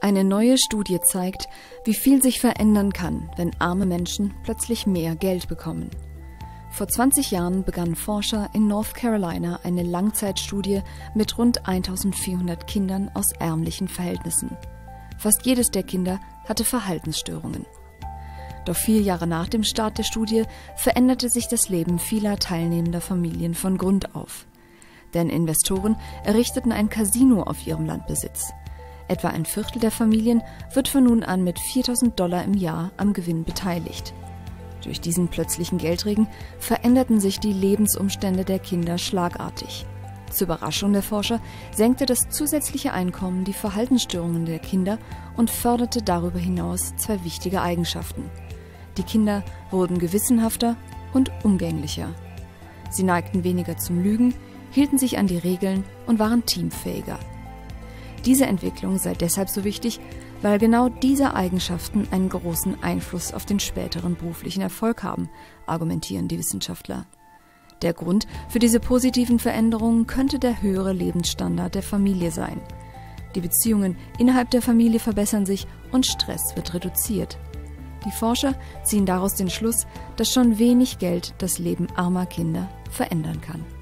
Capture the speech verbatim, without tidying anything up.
Eine neue Studie zeigt, wie viel sich verändern kann, wenn arme Menschen plötzlich mehr Geld bekommen. Vor zwanzig Jahren begannen Forscher in North Carolina eine Langzeitstudie mit rund eintausendvierhundert Kindern aus ärmlichen Verhältnissen. Fast jedes der Kinder hatte Verhaltensstörungen. Doch vier Jahre nach dem Start der Studie veränderte sich das Leben vieler teilnehmender Familien von Grund auf. Denn Investoren errichteten ein Casino auf ihrem Landbesitz. Etwa ein Viertel der Familien wird von nun an mit viertausend Dollar im Jahr am Gewinn beteiligt. Durch diesen plötzlichen Geldregen veränderten sich die Lebensumstände der Kinder schlagartig. Zur Überraschung der Forscher senkte das zusätzliche Einkommen die Verhaltensstörungen der Kinder und förderte darüber hinaus zwei wichtige Eigenschaften. Die Kinder wurden gewissenhafter und umgänglicher. Sie neigten weniger zum Lügen, hielten sich an die Regeln und waren teamfähiger. Diese Entwicklung sei deshalb so wichtig, weil genau diese Eigenschaften einen großen Einfluss auf den späteren beruflichen Erfolg haben, argumentieren die Wissenschaftler. Der Grund für diese positiven Veränderungen könnte der höhere Lebensstandard der Familie sein. Die Beziehungen innerhalb der Familie verbessern sich und Stress wird reduziert. Die Forscher ziehen daraus den Schluss, dass schon wenig Geld das Leben armer Kinder verändern kann.